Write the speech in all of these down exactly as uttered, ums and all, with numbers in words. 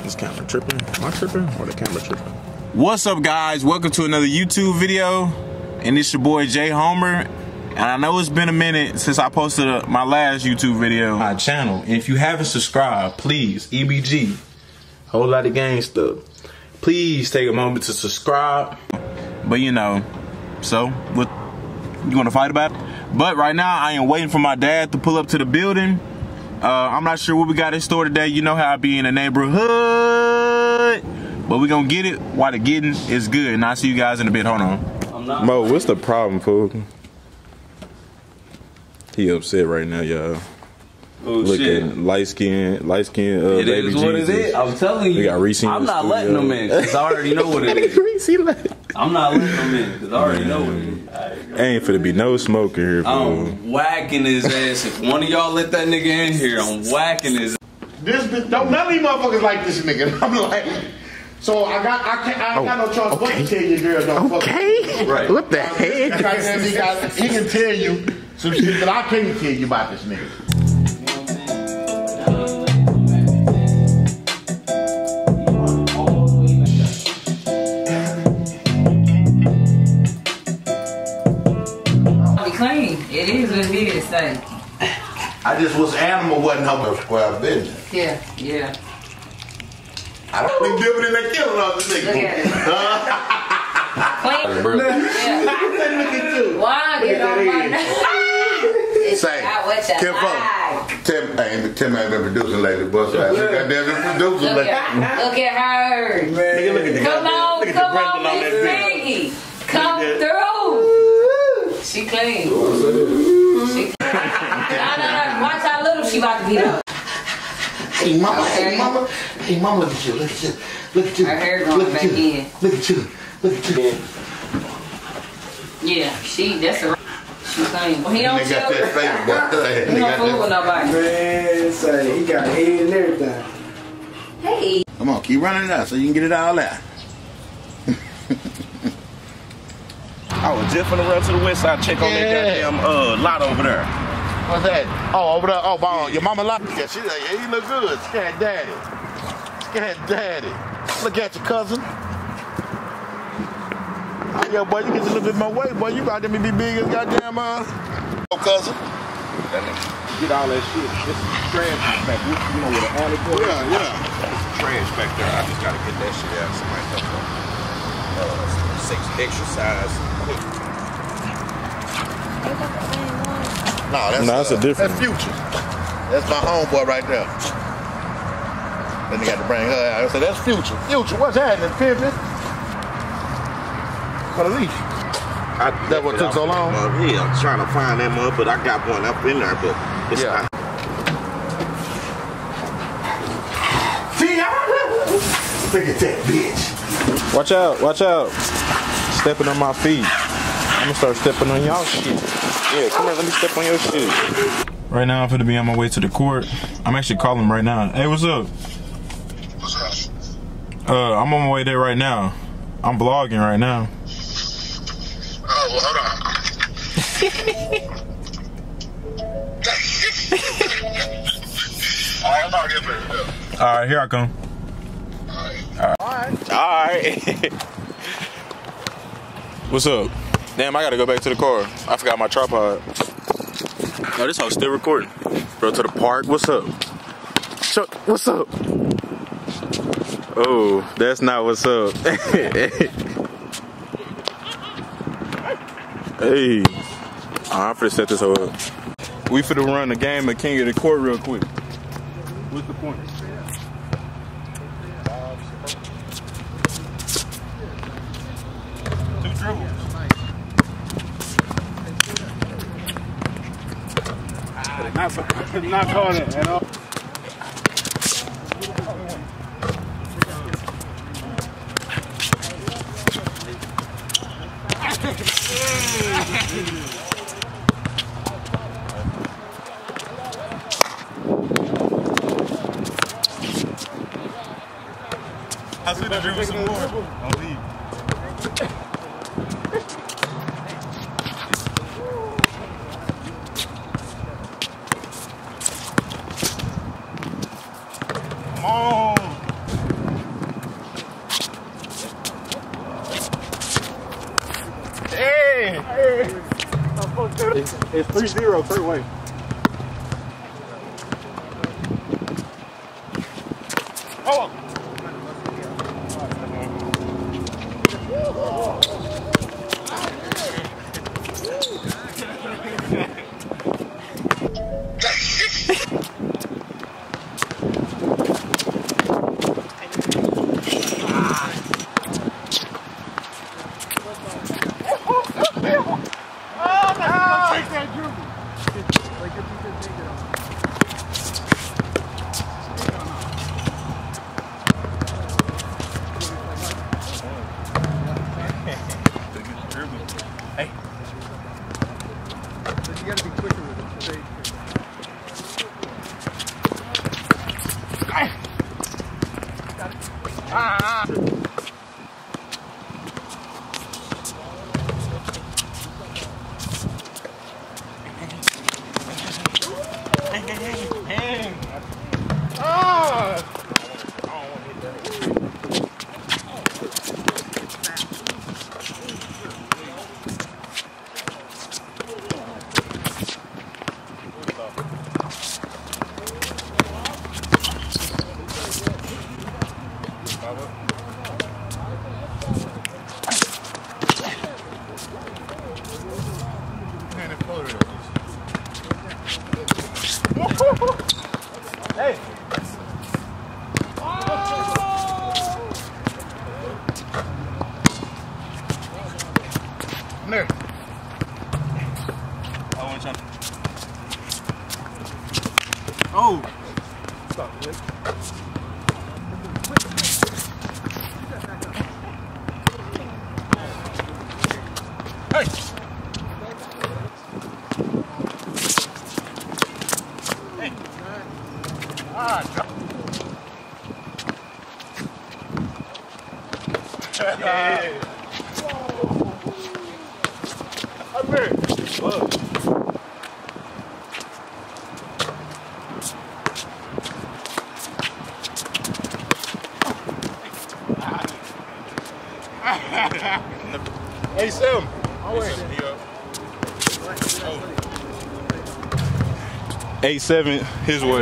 This camera tripping? Am I tripping or the camera tripping? What's up, guys? Welcome to another YouTube video, and it's your boy Jay Homer. And I know it's been a minute since I posted a, my last YouTube video on my channel. And if you haven't subscribed, please, E B G, whole lot of gang stuff. Please take a moment to subscribe. But you know, so what? You want to fight about it? But right now, I am waiting for my dad to pull up to the building. Uh, I'm not sure what we got in store today. You know how I be in the neighborhood. But we gonna get it while the getting is good. And I'll see you guys in a bit. Hold on. I'm not Mo, what's the problem, fool? He upset right now, y'all. Oh, Looking shit. light skin, light skin. Uh, It baby is what Jesus. it is. I'm telling you. We got Reese in I'm the not studio. letting them in because I already know what it is. Reese left. I'm not letting them in because I already know what it is. Ain't finna be no smoking here, fool. I'm whacking his ass. If one of y'all let that nigga in here, I'm whacking his. This, this don't none of these motherfuckers like this nigga. I'm like, so I got I can't I ain't got no choice but to tell your girl don't fuck. Okay. Right. What the heck? Like I said, he, got, he can tell you some shit that I can't tell you about this nigga. Clean. It is what it is, say. I just was animal wasn't how much square business. Yeah, yeah. I don't think different than that killing of this nigga. Look at it. Clean. Yeah. Look at you. Why get on my nerves? Say, I what you Kim like. Tim, ain't Tim ain't been producing lately, but I think I did been producing Look lately. at, look at her. Nigga, look at the Come goddamn- on, look at the come Brenda on, on that Miss bitch. Piggy. Come through. She clean. She clean. No, no, no. Watch how little she about to be though. Hey mama, Okay. hey mama, hey mama, look at you, look at you, look at you, Her hair going look back at you, in. look at you, look at you. Yeah, she, that's a, she clean. Well, he don't They got chill. that face, boy. He They don't got fool with that. nobody. Man, say he got head and everything. Hey. Come on, keep running it out so you can get it all out. I was just finna run to the west side, check on that Yeah. goddamn uh, lot over there. What's that? Oh, over there. Oh, bon, your mama like yeah, she like, yeah, you look good. Scared daddy. Scared daddy. Look at your cousin. Oh, yeah, boy, you get a little bit more weight, boy. You about to be big as goddamn uh oh, cousin. Get all that shit. This is trash back. You know where the alley goes? Yeah, yeah. Trash back there. I just gotta get that shit out. Somebody help me. Uh, six exercise. No, that's, No, that's uh, a different That's Future. That's my homeboy right there. Then they got to bring her out. I said, that's Future. Future, what's happening, pimpin'? For the leash. I, That what took so long? Uh, yeah, I'm trying to find that mug, but I got one up in there, but it's Yeah. not. Look at that bitch. Watch out, watch out. Stepping on my feet. I'm gonna start stepping on y'all shit. Yeah, come here, let me step on your shit. Right now, I'm finna be on my way to the court. I'm actually calling him right now. Hey, what's up? What's up? Uh, I'm on my way there right now. I'm vlogging right now. Oh, well, hold on. All right, I'm out here, baby. All right, here I come. All right. All right. What's up? Damn, I gotta go back to the car. I forgot my tripod. Oh, this house still recording. Bro, to the park. What's up? Chuck, what's up? Oh, that's not what's up. Hey. Oh, I'm finna set this hoe up. We finna run the game of King of the Court real quick. What's the point? Two dribbles. Not, not calling it at all. I see the dribble some more. I'll leave. Come on. It's three zero, third way. Oh! Hey. So you gotta be quicker with it. So they, ah. Hey, hey, hey, hey. Ah. Hey! Come there. I want you. Oh! Stop, Nick. Hey! Hey. Ah, Hey. I'm here. Look. Hey, Sam. Oh, wait. Eight seven his way.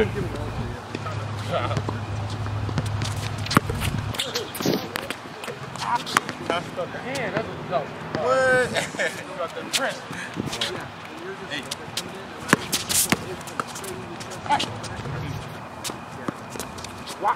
Man, that's a dope. What? You got the print. Hey. Wow.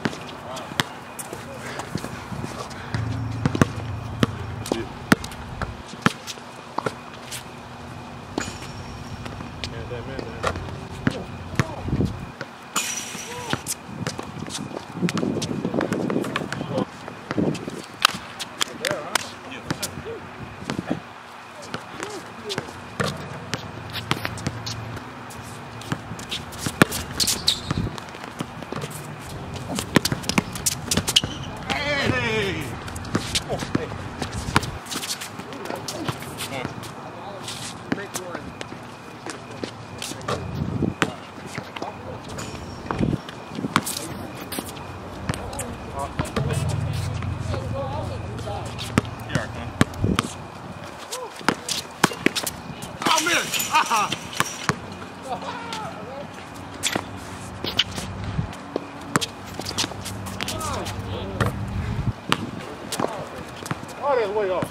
Oh, that's way off.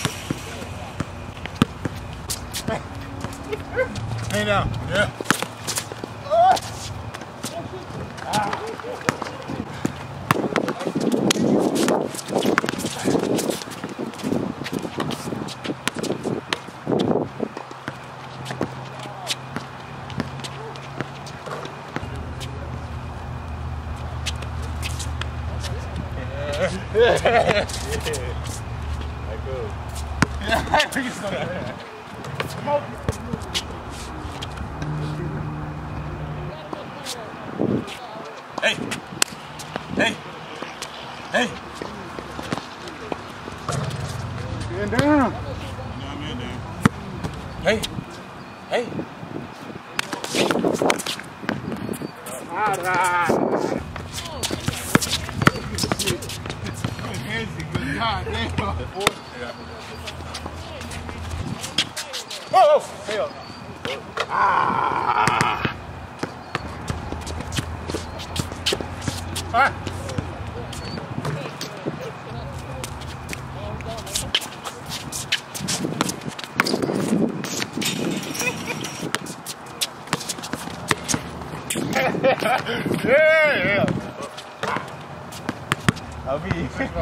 Hey now, yeah. Yeah. That good. Smoke. Hey. Hey. Hey. Get down. Hey. Hey. All right. God damn. Oh, hell. Ah. Ah. Yeah, yeah. I'll be.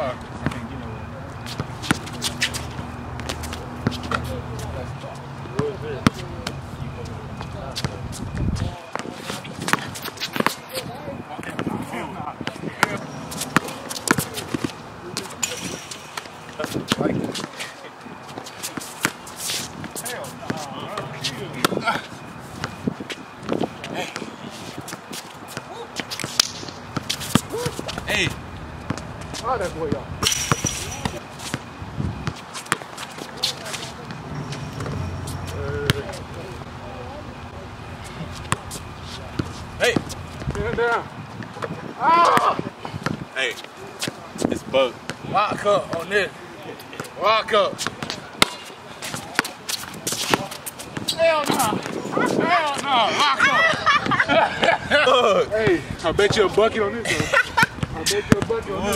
Hey. Oh, that boy, y'all. Hey. Stand down. Ah! Hey. It's Buck. Lock up on this. Lock up. Hell no. Hell no. Lock up. Hey, I bet you a bucket on this one. I bet you a bucket on this.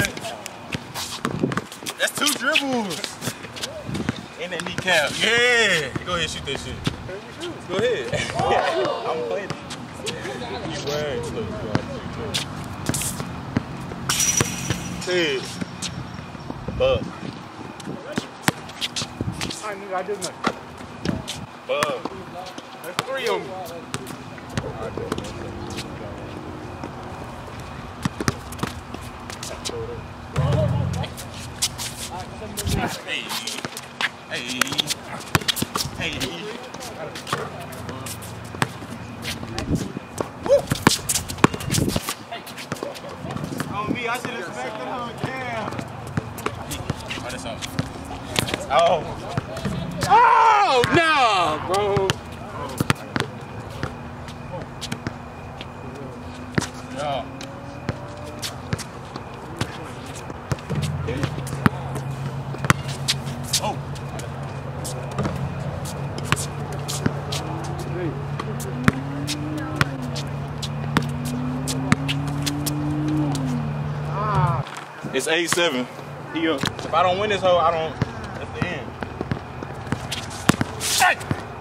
What? That's two dribbles. In that kneecap. Yeah. Go ahead, shoot that shit. Go ahead. I'm playing it. You wearing look. Hey. Buck. I knew I did nothing. Buck. There's three of them. Hey. Hey. Hey. Woo. On me, I should have smacked it on. Damn. Oh, that's off. Oh. Oh, no, bro. Yeah. Oh. It's eight seven. If I don't win this hole, I don't. That's the end. Hey.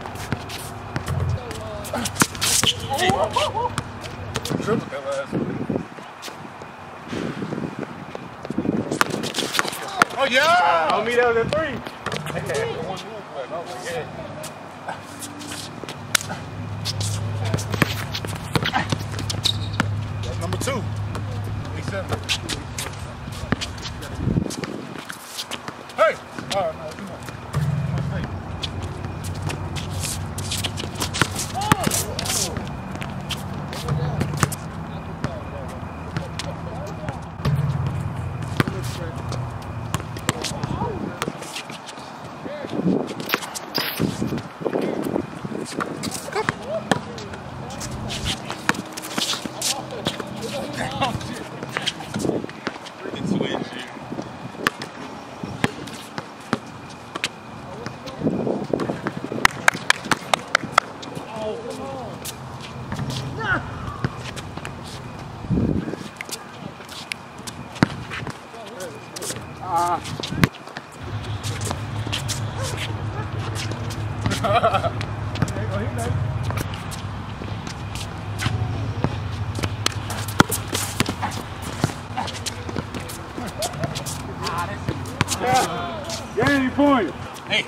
Triple that last one. Oh, yeah! On me, that was a three. That's number two. twenty-seven. Hey! All right, no, come on. Game point. Hey.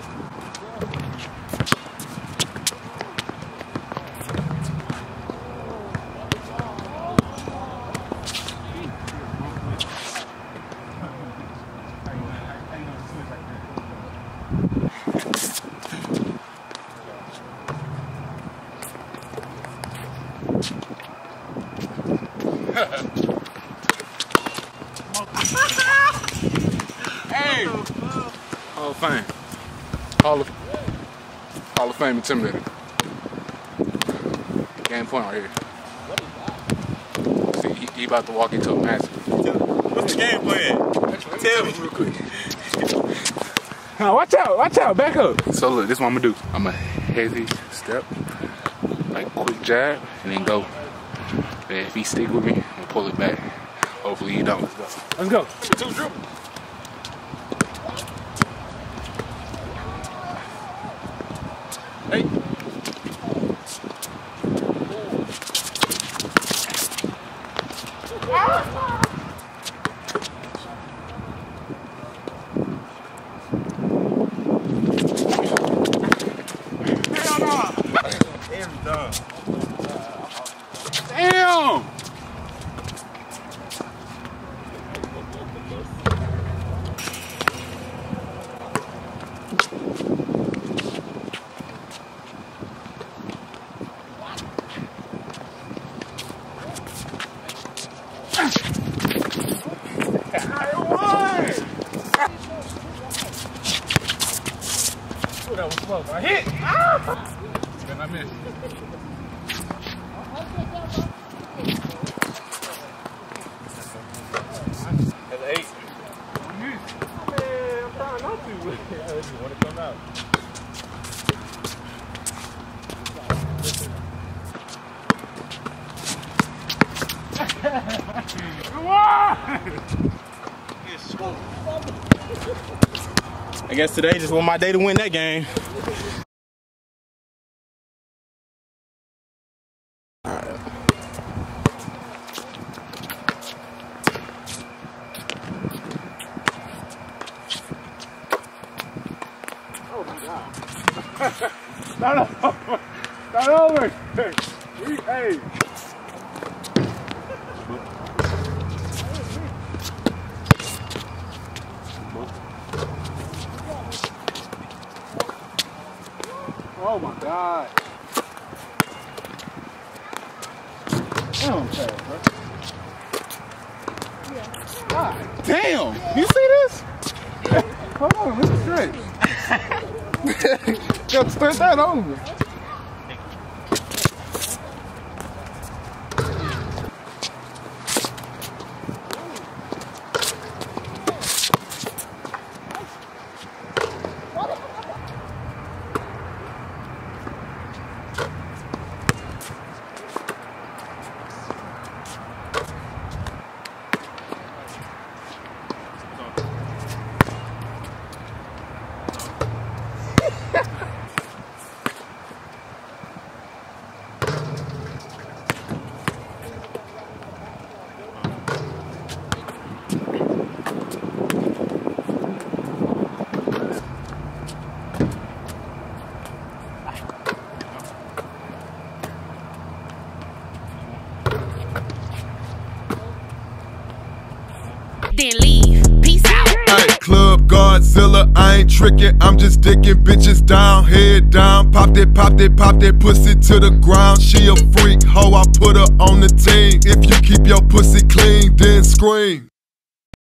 Hey! Hall of Fame. Hall of, Hall of Fame intimidator. Game point right here. See, he, he about to walk into a match. What's the game plan? Tell me real quick. Now watch out, watch out, back up. So look, this is what I'm gonna do. I'm gonna Casey, step, like quick jab, and then go. And if he stick with me, I'm gonna pull it back. Hopefully he don't. Let's go. Let's go. Two dribble. Hey. Damn! Ooh, that was close. I hit! Ah! Then I missed. That's eight. Man, I'm trying not to. I just want to come out. Come on! I guess today just was my day to win that game. Oh my God. Start over. Start over. We, hey. Oh my God. Damn, bro. God damn. You see this? Hold on, this is straight. Got to start that over. Then leave. Peace out. Hey, Club Godzilla, I ain't tricking, I'm just dicking bitches down, head down. Pop that, pop that, pop that pussy to the ground. She a freak, hoe, I put her on the team. If you keep your pussy clean, then scream.